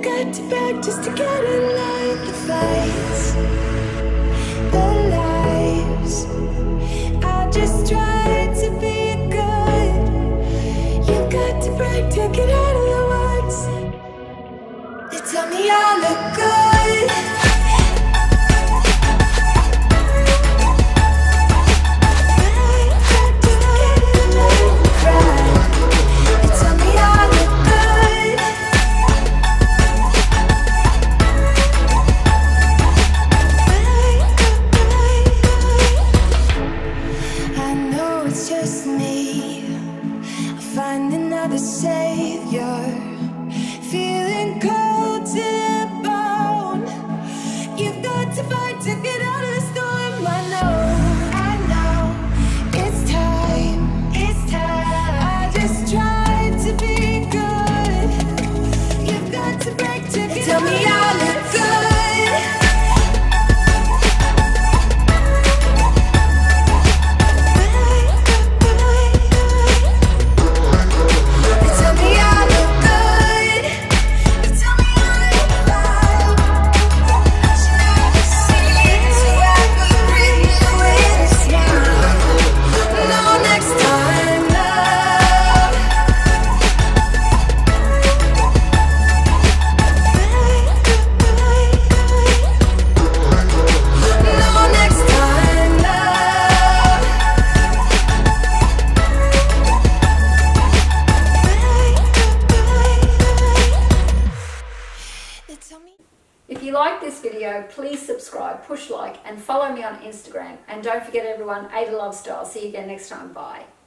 got to beg just to get in line. The fights, the lies, I just try to be good. You got to break to get out of the woods. They tell me I look good. Savior, feeling cold to the bone. You've got to fight to get out of the storm. I know, it's time, I just try to be good. You've got to break to get tell me I look good. If you like this video, please subscribe, push like and follow me on Instagram. And don't forget everyone, Ada Love Style. See you again next time. Bye.